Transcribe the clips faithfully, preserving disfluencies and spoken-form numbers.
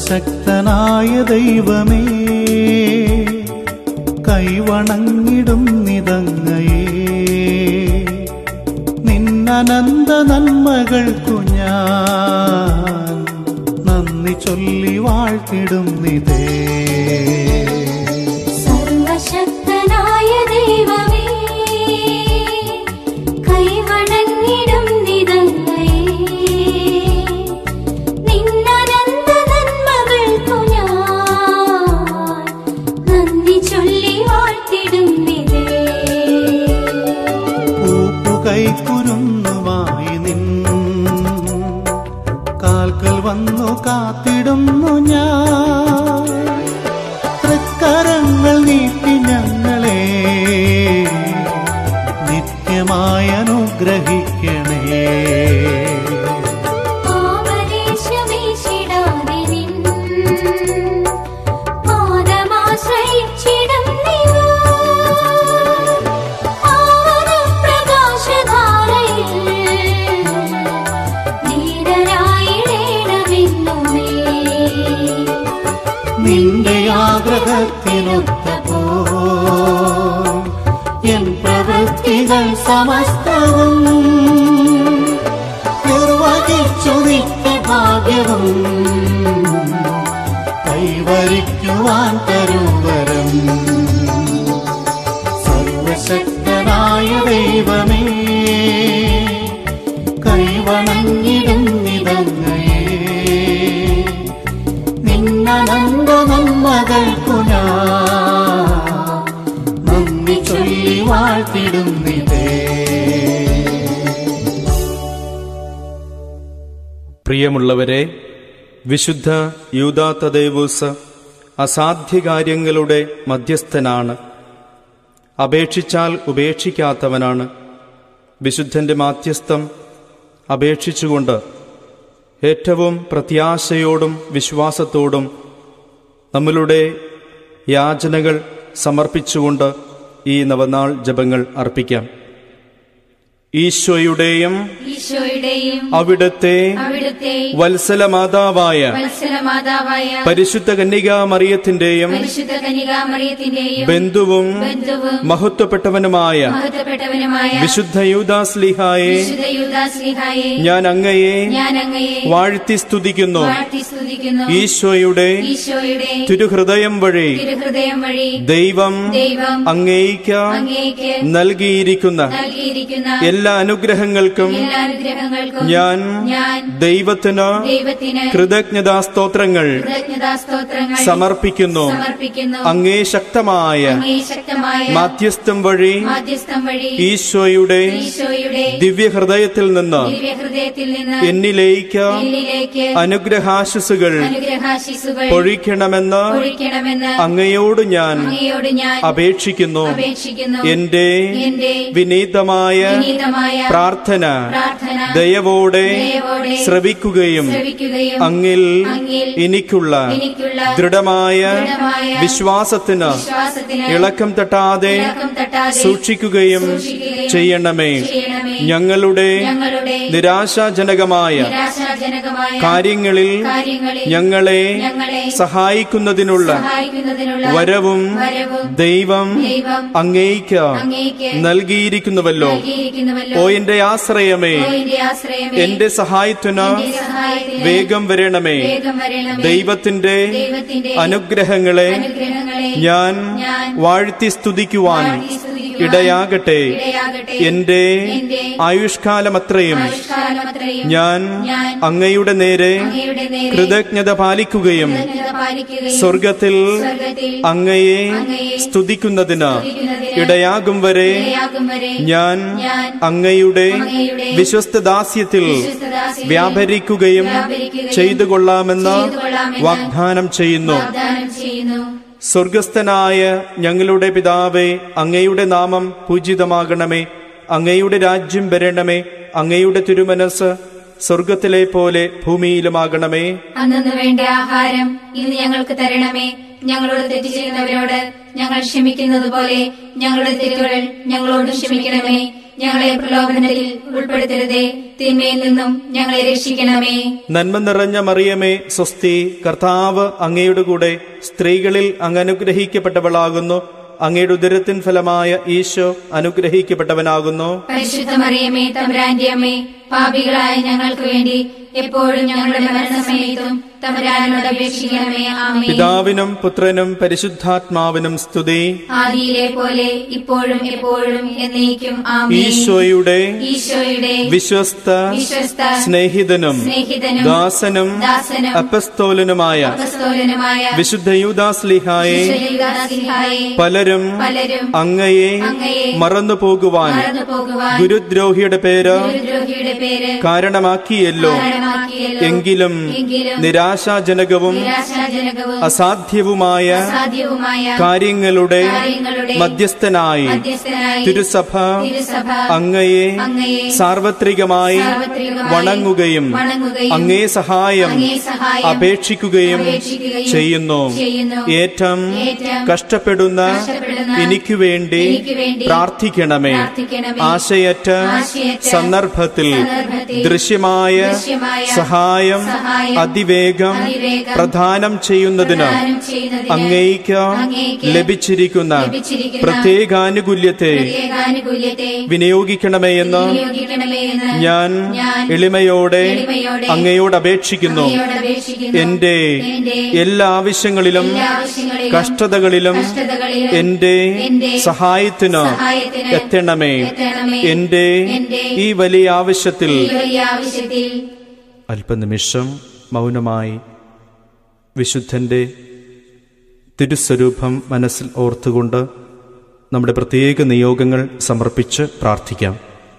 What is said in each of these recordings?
സർവശക്തനായ ദൈവമേ, കൈവണങ്ങിടും നിതങ്ങയേ. നിന്നനന്ത നന്മകൾക്കു ഞാൻ നന്ദി ചൊല്ലി വാഴ്ത്തിടും നിതേ. സർവശക്തനായ ദൈവമേ, കൈവണങ്ങിടും നിതങ്ങയേ. നിന്നനന്ത നന്മകൾക്കു ഞാൻ നന്ദി ചൊല്ലി വാഴ്ത്തിടും നിതേ. പൂപ്പുകൈക്കുരുന്നുമായി നിൻ കാൽക്കൽ വന്നു കാത്തിടുന്നു ഞാൻ. തൃക്കരങ്ങൾ നീട്ടി ഞങ്ങളെ നിത്യമായി അനുഗ്രഹിക്കണേ. നിന്റെ ആഗ്രഹത്തിനൊത്തപ്പോ എൻ പ്രവൃത്തികൾ സമസ്തവും നിർവഹിച്ചു നിത്യഭാഗ്യവും കൈവരിക്കുവാൻ തരുവരം. സർവശക്തനായ ദൈവമേ, കൈവണങ്ങിടും നിതങ്ങയേ. നിന്നനന്ത നന്മകൾക്കു ഞാൻ നന്ദി ചൊല്ലി വാഴ്ത്തിടും നിതേ. പ്രിയമുള്ളവരെ, വിശുദ്ധ യൂദാ തദേവൂസ് അസാധ്യകാര്യങ്ങളുടെ മധ്യസ്ഥനാണ്. അപേക്ഷിച്ചാൽ ഉപേക്ഷിക്കാത്തവനാണ്. വിശുദ്ധന്റെ മാധ്യസ്ഥം അപേക്ഷിച്ചുകൊണ്ട് ഏറ്റവും പ്രത്യാശയോടും വിശ്വാസത്തോടും നമ്മളുടെ യാചനകൾ സമർപ്പിച്ചുകൊണ്ട് ഈ നവനാൾ ജപങ്ങൾ അർപ്പിക്കാം. ഈശോയുടെയും അവിടുത്തെ വത്സലമാതാവായ പരിശുദ്ധ കന്യകാ മറിയത്തിന്റെയും ബന്ധുവും മഹത്വപ്പെട്ടവനുമായ വിശുദ്ധ യൂദാസ്ലീഹായെ ഞാൻ അങ്ങയെ വാഴ്ത്തി സ്തുതിക്കുന്നു. ഈശോയുടെ തിരുഹൃദയം വഴി ദൈവം അങ്ങേയ്ക്ക് നൽകിയിരിക്കുന്ന എല്ലാ അനുഗ്രഹങ്ങൾക്കും ഞാൻ ദൈവത്തിന് കൃതജ്ഞതാസ്തോത്രങ്ങൾ സമർപ്പിക്കുന്നു. അങ്ങേ ശക്തമായ മാധ്യസ്ഥം വഴി ഈശോയുടെ ദിവ്യഹൃദയത്തിൽ നിന്ന് എന്നിലേക്ക് അനുഗ്രഹാശിസുകൾ പൊഴിക്കണമെന്ന് അങ്ങയോട് ഞാൻ അപേക്ഷിക്കുന്നു. എന്റെ വിനീതമായ പ്രാർത്ഥന ദയവോടെ ശ്രവിക്കുകയും അങ്ങിൽ എനിക്കുള്ള ദൃഢമായ വിശ്വാസത്തിന് ഇളക്കം തട്ടാതെ സൂക്ഷിക്കുകയും ചെയ്യണമേ. ഞങ്ങളുടെ നിരാശാജനകമായ കാര്യങ്ങളിൽ ഞങ്ങളെ സഹായിക്കുന്നതിനുള്ള വരവും ദൈവം അങ്ങേയ്ക്ക് നൽകിയിരിക്കുന്നുവല്ലോ. ഓ എന്റെ ആശ്രയമേ, എന്റെ സഹായത്തിന് വേഗം വരണമേ. ദൈവത്തിന്റെ അനുഗ്രഹങ്ങളെ ഞാൻ വാഴ്ത്തി സ്തുതിക്കുവാൻ ഇടയാകട്ടെ. എന്റെ ആയുഷ്കാലമത്രയും ഞാൻ അങ്ങയുടെ നേരെ കൃതജ്ഞത പാലിക്കുകയും സ്വർഗത്തിൽ അങ്ങയെ സ്തുതിക്കുന്നതിന് ഇടയാകും വരെ ഞാൻ അങ്ങയുടെ വിശ്വസ്തദാസ്യത്തിൽ വ്യാപരിക്കുകയും ചെയ്തു കൊള്ളാമെന്ന് വാഗ്ദാനം ചെയ്യുന്നു. സ്വർഗസ്ഥനായ ഞങ്ങളുടെ പിതാവേ, അങ്ങയുടെ നാമം പൂജിതമാകണമേ. അങ്ങയുടെ രാജ്യം വരണമേ. അങ്ങയുടെ തിരുമനസ് സ്വർഗത്തിലെ പോലെ ഭൂമിയിലുമാകണമേ. അന്നു വേണ്ട ആഹാരം ഇന്ന് ഞങ്ങൾക്ക് തരണമേ. ഞങ്ങളോട് തെറ്റ് ചെയ്യുന്നവരോട് ഞങ്ങൾ ക്ഷമിക്കുന്നത് പോലെ ഞങ്ങളുടെ തെറ്റുകൾ ഞങ്ങളോട് ക്ഷമിക്കണമേ. ഞങ്ങളെ പ്രലോഭനത്തിൽ ഉൾപ്പെടുത്തരുതേ. തിന്മയിൽ നിന്നും ഞങ്ങളെ രക്ഷിക്കണമേ. നന്മ നിറഞ്ഞ മറിയമേ, സ്വസ്തി. കർത്താവ് അങ്ങയുടെ കൂടെ സ്ത്രീകളിൽ അങ്ങ് അനുഗ്രഹിക്കപ്പെട്ടവളാകുന്നു. അങ്ങയുടെ ഉദരത്തിൻ ഫലമായ ഈശോ അനുഗ്രഹിക്കപ്പെട്ടവനാകുന്നു. പരിശുദ്ധ മറിയമേ, തമ്പുരാന്റെ അമ്മേ, പാപികളായ ഞങ്ങൾക്ക് വേണ്ടി എപ്പോഴും ഞങ്ങളുടെ മരണസമയത്തും തമ്പുരാനോട് അപേക്ഷിക്കണമേ. ആമേൻ. പിതാവിനും പുത്രനും പരിശുദ്ധാത്മാവിനും സ്തുതി. ആദിയിലെ പോലെ ഇപ്പോഴും എപ്പോഴും എന്നേക്കും. ആമേൻ. ഈശോയുടെ ഈശോയുടെ വിശ്വസ്ത വിശ്വസ്ത സ്നേഹിതനും സ്നേഹിതനും ദാസനും ദാസനും അപ്പസ്തോലനുമായ അപ്പസ്തോലനുമായ വിശുദ്ധ യൂദാസ്ലീഹായെ വിശുദ്ധ പലരും പലരും അങ്ങയെ അങ്ങയെ മറന്നു പോകുവാൻ മറന്നു പോകുവാൻ ഗുരുദ്രോഹിയുടെ പേര് ഗുരുദ്രോഹിയുടെ പേര് കാരണമാക്കിയല്ലോ. കാരണമാക്കിയല്ലോ. എങ്കിലും എങ്കിലും നിരാശാജനകവും നിരാശാജനകവും അസാധ്യവുമായ അസാധ്യവുമായ കാര്യങ്ങളുടെ കാര്യങ്ങളുടെ മധ്യസ്ഥനായി മധ്യസ്ഥനായി തിരുസഭ തിരുസഭ അങ്ങയെ അങ്ങയെ സാർവത്രികമായി സാർവത്രികമായി വണങ്ങുകയും വണങ്ങുകയും അങ്ങേ സഹായം അങ്ങേ സഹായം അപേക്ഷിക്കുകയും അപേക്ഷിക്കുകയും ചെയ്യുന്നു. ചെയ്യുന്നു. ഏറ്റവും ഏറ്റവും കഷ്ടപ്പെടുന്ന കഷ്ടപ്പെടുന്ന എനിക്ക് വേണ്ടി എനിക്ക് വേണ്ടി പ്രാർത്ഥിക്കണമേ. പ്രാർത്ഥിക്കണമേ. ആശയറ്റ ആശയറ്റ സന്ദർഭത്തിൽ സന്ദർഭത്തിൽ ദൃശ്യമായ ദൃശ്യമായ സഹായം സഹായം അതിവേഗം അതിവേഗം പ്രദാനം ചെയ്യുന്നതിന് പ്രദാനം ചെയ്യുന്നതിന് അങ്ങേക്ക് അങ്ങേക്ക് ലഭിച്ചിരിക്കുന്ന ലഭിച്ചിരിക്കുന്ന പ്രത്യേകാനുകൂല്യത്തെ പ്രത്യേകാനുകൂല്യത്തെ വിനിയോഗിക്കണമേ എന്ന് വിനിയോഗിക്കണമേ എന്ന് ഞാൻ ഞാൻ എളിമയോടെ എളിമയോടെ അങ്ങയോട് അപേക്ഷിക്കുന്നു. അങ്ങയോട് അപേക്ഷിക്കുന്നു. എന്റെ എന്റെ എല്ലാ ആവശ്യങ്ങളിലും എല്ലാ ആവശ്യങ്ങളിലും കഷ്ടതകളിലും കഷ്ടതകളിലും എന്റെ എന്റെ സഹായത്തിന് സഹായത്തിന് എത്തണമേ. എത്തണമേ. എന്റെ എന്റെ ഈ വലിയ ആവശ്യത്തിൽ ഈ വലിയ ആവശ്യത്തിൽ അല്പനിമിഷം മൗനമായി വിശുദ്ധന്റെ തിരുസ്വരൂപം മനസ്സിൽ ഓർത്തുകൊണ്ട് നമ്മുടെ പ്രത്യേക നിയോഗങ്ങൾ സമർപ്പിച്ച് പ്രാർത്ഥിക്കാം.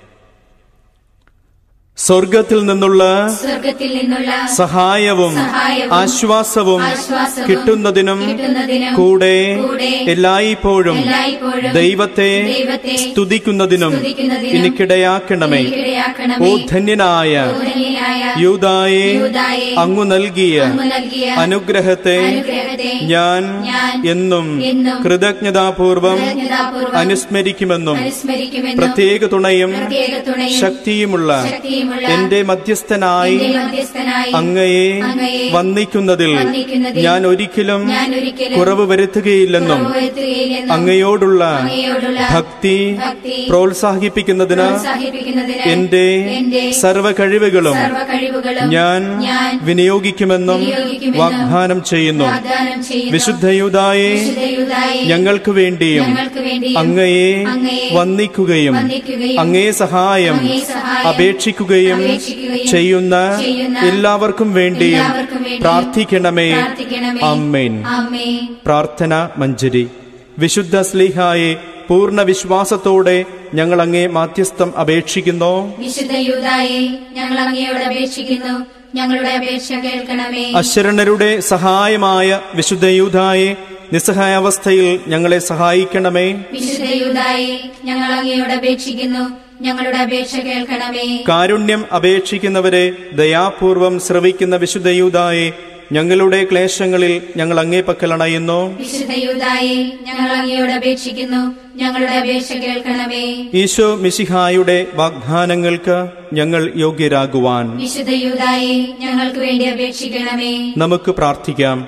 സ്വർഗത്തിൽ നിന്നുള്ള സ്വർഗത്തിൽ നിന്നുള്ള സഹായവും സഹായവും ആശ്വാസവും ആശ്വാസവും കിട്ടുന്നതിനും കിട്ടുന്നതിനും കൂടെ കൂടെ എല്ലായ്പ്പോഴും എല്ലായ്പ്പോഴും ദൈവത്തെ ദൈവത്തെ സ്തുതിക്കുന്നതിനും സ്തുതിക്കുന്നതിനും എനിക്കിടയാക്കണമേ. എനിക്കിടയാക്കണമേ. ഓ ധന്യനായ ധന്യനായ യൂദായെ, യൂദായെ, അങ്ങു നൽകിയ അങ്ങ് നൽകിയ അനുഗ്രഹത്തെ അനുഗ്രഹത്തെ ഞാൻ ഞാൻ എന്നും എന്നും കൃതജ്ഞതാപൂർവം കൃതജ്ഞതാപൂർവം അനുസ്മരിക്കുമെന്നും അനുസ്മരിക്കുമെന്നും പ്രത്യേക തുണയും പ്രത്യേക തുണയും ശക്തിയുമുള്ള ശക്തിയുമുള്ള എന്റെ മധ്യസ്ഥനായി എന്റെ മധ്യസ്ഥനായി അങ്ങയെ അങ്ങയെ വന്ദിക്കുന്നതിൽ വന്ദിക്കുന്നതിൽ ഞാൻ ഒരിക്കലും ഞാൻ ഒരിക്കലും കുറവ് വരുത്തുകയില്ലെന്നും കുറവ് വരുത്തുകയില്ലെന്നും അങ്ങയോടുള്ള അങ്ങയോടുള്ള ഭക്തി ഭക്തി പ്രോത്സാഹിപ്പിക്കുന്നതിന് പ്രോത്സാഹിപ്പിക്കുന്നതിന് എന്റെ എന്റെ സർവ്വ കഴിവുകളും സർവ്വ കഴിവുകളും ഞാൻ ഞാൻ വിനിയോഗിക്കുമെന്നും വിനിയോഗിക്കുമെന്നും വാഗ്ദാനം ചെയ്യുന്നു. വാഗ്ദാനം ചെയ്യുന്നു. വിശുദ്ധ യൂദായെ, വിശുദ്ധ യൂദായെ, ഞങ്ങൾക്ക് വേണ്ടിയും ഞങ്ങൾക്ക് വേണ്ടിയും അങ്ങയെ അങ്ങയെ വന്ദിക്കുകയും വന്ദിക്കുകയും അങ്ങേ സഹായം അങ്ങേ സഹായം അപേക്ഷിക്കുകയും അപേക്ഷിക്കുകയും ചെയ്യുന്ന ചെയ്യുന്ന എല്ലാവർക്കും വേണ്ടിയും എല്ലാവർക്കും വേണ്ടിയും പ്രാർത്ഥിക്കണമേ. പ്രാർത്ഥിക്കണമേ. ആമേൻ. ആമേൻ. പ്രാർത്ഥന മഞ്ജരി. വിശുദ്ധ സ്ലീഹായെ, പൂർണ്ണ വിശ്വാസത്തോടെ ഞങ്ങൾ അങ്ങേ മാധ്യസ്ഥം അപേക്ഷിക്കുന്നു. വിശുദ്ധ യൂദായെ, ഞങ്ങൾ അങ്ങയോട് അപേക്ഷിക്കുന്നു. ഞങ്ങളുടെ അപേക്ഷ കേൾക്കണമേ. അശരണരുടെ സഹായമായ വിശുദ്ധ യൂദായെ, നിസ്സഹായാവസ്ഥയിൽ ഞങ്ങളെ സഹായിക്കണമേ. വിശുദ്ധ യൂദായെ, ഞങ്ങൾ അങ്ങയോട് അപേക്ഷിക്കുന്നു. ഞങ്ങളുടെ അപേക്ഷ കേൾക്കണമേ. കാരുണ്യം അപേക്ഷിക്കുന്നവരെ ദയാപൂർവം ശ്രവിക്കുന്ന വിശുദ്ധ യൂദായെ, ഞങ്ങളുടെ ക്ലേശങ്ങളിൽ ഞങ്ങൾ അങ്ങേ പക്കൽ അണയുന്നു. വിശുദ്ധ യൂദായെ, ഞങ്ങൾ അങ്ങയോട് അപേക്ഷിക്കുന്നു. ഞങ്ങളുടെ അപേക്ഷ കേൾക്കണമേ. ഈശോ മിശിഹായുടെ വാഗ്ദാനങ്ങൾക്ക് ഞങ്ങൾ യോഗ്യരാകുവാൻ വിശുദ്ധ യൂദായെ, ഞങ്ങൾക്ക് വേണ്ടി അപേക്ഷിക്കണമേ. നമുക്ക് പ്രാർത്ഥിക്കാം.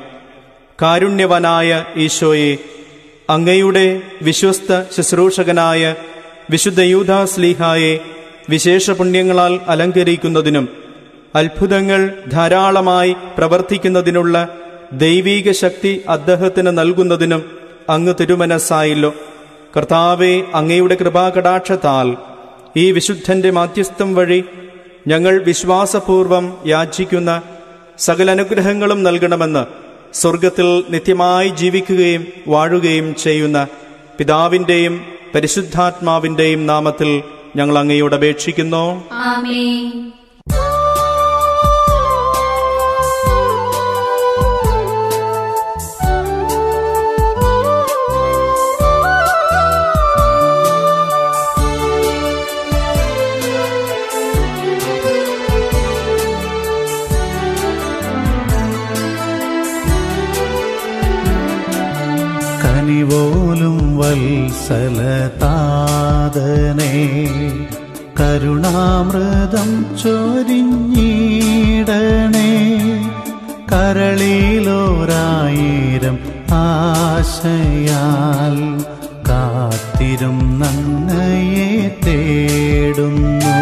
കാരുണ്യവനായ ഈശോയെ, അങ്ങയുടെ വിശ്വസ്ത ശുശ്രൂഷകനായ വിശുദ്ധ യൂദാസ്ലീഹായെ വിശേഷ പുണ്യങ്ങളാൽ അലങ്കരിക്കുന്നതിനും അത്ഭുതങ്ങൾ ധാരാളമായി പ്രവർത്തിക്കുന്നതിനുള്ള ദൈവീക ശക്തി അദ്ദേഹത്തിന് നൽകുന്നതിനും അങ്ങ് തിരുമനസ്സായല്ലോ. കർത്താവെ, അങ്ങയുടെ കൃപാകടാക്ഷത്താൽ ഈ വിശുദ്ധന്റെ മാധ്യസ്ഥം വഴി ഞങ്ങൾ വിശ്വാസപൂർവം യാചിക്കുന്ന സകല അനുഗ്രഹങ്ങളും നൽകണമെന്ന് സ്വർഗത്തിൽ നിത്യമായി ജീവിക്കുകയും വാഴുകയും ചെയ്യുന്ന പിതാവിന്റെയും പരിശുദ്ധാത്മാവിന്റെയും നാമത്തിൽ ഞങ്ങൾ അങ്ങയോട് അപേക്ഷിക്കുന്നു. ആമേൻ. കനിവോലും വത്സലതാതനേ, നാഥനേ കരുണാമൃതം ചൊരിഞ്ഞിടണേ. കരളിലോരായിരം ആശയാൽ കാത്തിരും നന്നയെ തേടുന്നു.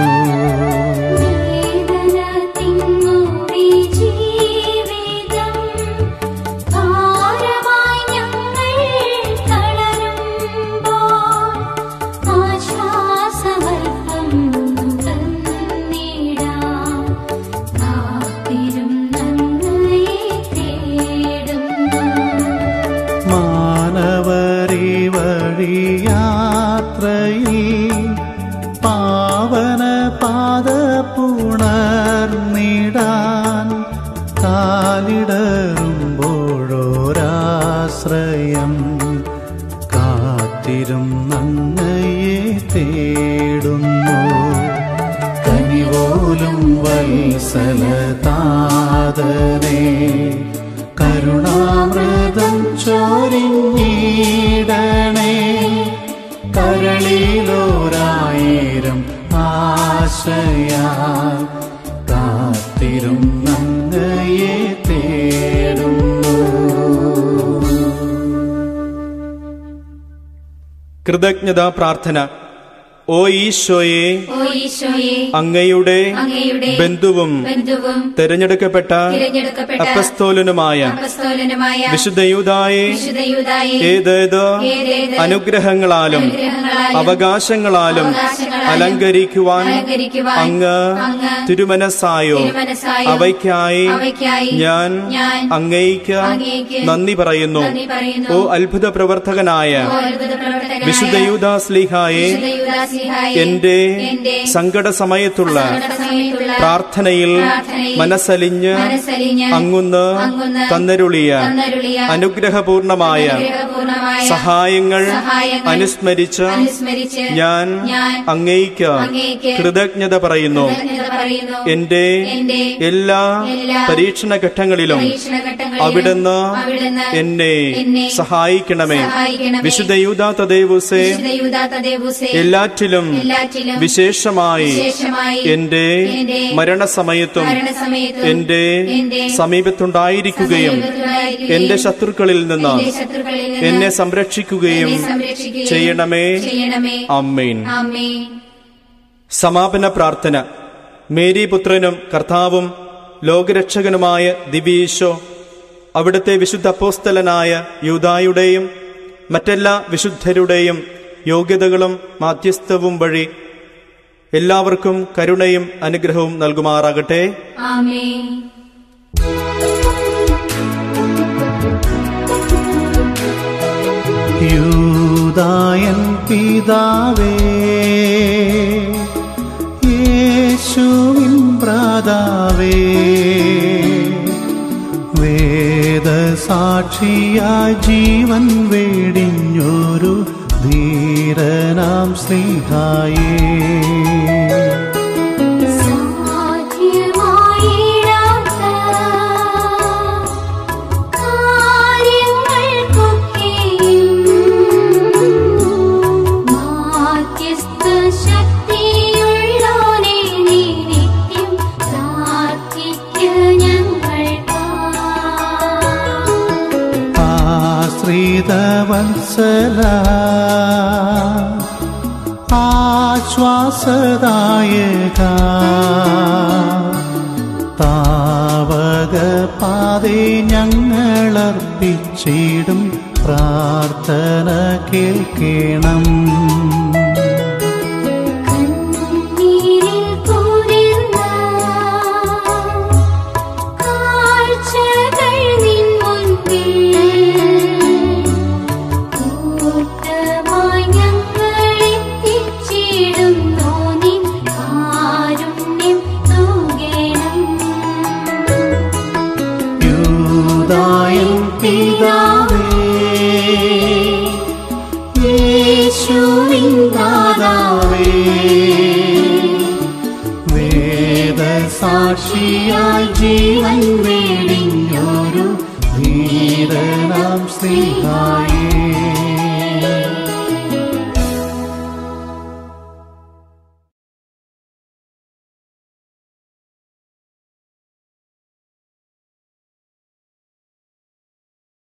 യാത്രയിൽ പാവന പാദ പുണർന്നിടാൻ കാലിടറുമ്പോഴോരാശ്രയം കാത്തിരും നന്നയെ തേടുന്നു. കനിപോലും വത്സലതാതനേ കരുണാമൃതം ചൊരിഞ്ഞിടണേ. കരളിലോരായിരം ആശയാൽ കാത്തിരും നന്നയെ തേടുന്നു. കൃതജ്ഞതാ പ്രാർത്ഥന. ഓ ഈശോയെ, ഓ ഈശോയെ, അങ്ങയുടെ അങ്ങയുടെ ബന്ധുവും ബന്ധുവും തെരഞ്ഞെടുക്കപ്പെട്ട തിരഞ്ഞെടുക്കപ്പെട്ട അപ്പസ്തോലനുമായ അപ്പസ്തോലനുമായ വിശുദ്ധ യൂദായെ വിശുദ്ധ യൂദായെ ഏതേത് ഏതേത് അനുഗ്രഹങ്ങളാലും അനുഗ്രഹങ്ങളാലും അവകാശങ്ങളാലും അവകാശങ്ങളാലും അലങ്കരിക്കുവാൻ അലങ്കരിക്കുവാൻ അങ്ങ് അങ്ങ് തിരുമനസ്സായോ. തിരുമനസ്സായോ അവയ്ക്കായി അവയ്ക്കായി ഞാൻ ഞാൻ അങ്ങേയ്ക്ക് അങ്ങേയ്ക്ക് നന്ദി പറയുന്നു. നന്ദി പറയുന്നു. ഓ അത്ഭുത പ്രവർത്തകനായ ഓ അത്ഭുത പ്രവർത്തകനായ വിശുദ്ധ യൂദാസ്ലീഹായെ വിശുദ്ധ യൂദാസ്ലീഹായെ എന്റെ എന്റെ സങ്കട സമയത്തുള്ള സങ്കടസമയത്തുള്ള പ്രാർത്ഥനയിൽ പ്രാർത്ഥനയിൽ മനസ്സലിഞ്ഞ് മനസ്സലിഞ്ഞ് അങ്ങുന്ന് അങ്ങുന്ന് തന്നരുളിയ തന്നരുളിയ അനുഗ്രഹപൂർണമായ അനുഗ്രഹപൂർണമായ സഹായങ്ങൾ സഹായങ്ങൾ അനുസ്മരിച്ച് അനുസ്മരിച്ച് ഞാൻ ഞാൻ അങ്ങേയ്ക്ക് അങ്ങേയ്ക്ക് കൃതജ്ഞത പറയുന്നു. കൃതജ്ഞത പറയുന്നു. എന്റെ എന്റെ എല്ലാ എല്ലാ പരീക്ഷണ ഘട്ടങ്ങളിലും പരീക്ഷണഘട്ടങ്ങളിലും അവിടുന്ന് അവിടുന്ന് എന്നെ എന്നെ സഹായിക്കണമേ. സഹായിക്കണമേ. വിശുദ്ധ യൂദാ തദേവുസേ വിശുദ്ധ യൂദാ തദേവുസേ എല്ലാറ്റിലും എല്ലാറ്റിലും വിശേഷമായി വിശേഷമായി എന്റെ എന്റെ മരണസമയത്തും മരണസമയത്തും എന്റെ എന്റെ സമീപത്തുണ്ടായിരിക്കുകയും സമീപത്തുണ്ടായിരിക്കുകയും എന്റെ ശത്രുക്കളിൽ നിന്ന് എന്റെ ശത്രുക്കളിൽ നിന്ന് എന്നെ സംരക്ഷിക്കുകയും എന്നെ സംരക്ഷിക്കുകയും ചെയ്യണമേ. ചെയ്യണമേ. ആമേൻ. ആമേൻ. സമാപന പ്രാർത്ഥന. മേരി പുത്രനും കർത്താവും ലോകരക്ഷകനുമായ ദിവ്യേശോ, അവിടുത്തെ വിശുദ്ധ അപ്പോസ്തലനായ യൂദായുടെയും മറ്റെല്ലാ വിശുദ്ധരുടെയും യോഗ്യതകളും മാധ്യസ്ഥവും വഴി എല്ലാവർക്കും കരുണയും അനുഗ്രഹവും നൽകുമാറാകട്ടെ. ആമേൻ. യൂദായൻ പിതാവേ, യേശുവിൻ ഭ്രാതാവേ, വേദസാക്ഷിയായി ജീവൻ വെടിഞ്ഞൊരു ധീരനാം ശ്രീഹായേ, വത്സല ആശ്വാസദായക താവക പാതേ ഞങ്ങളർപ്പിച്ചിടും പ്രാർത്ഥന കേൾക്കണം. സാക്ഷിയായി ജീവൻ വെടിഞ്ഞൊരു ധീരനാം ശ്രീഹായേ.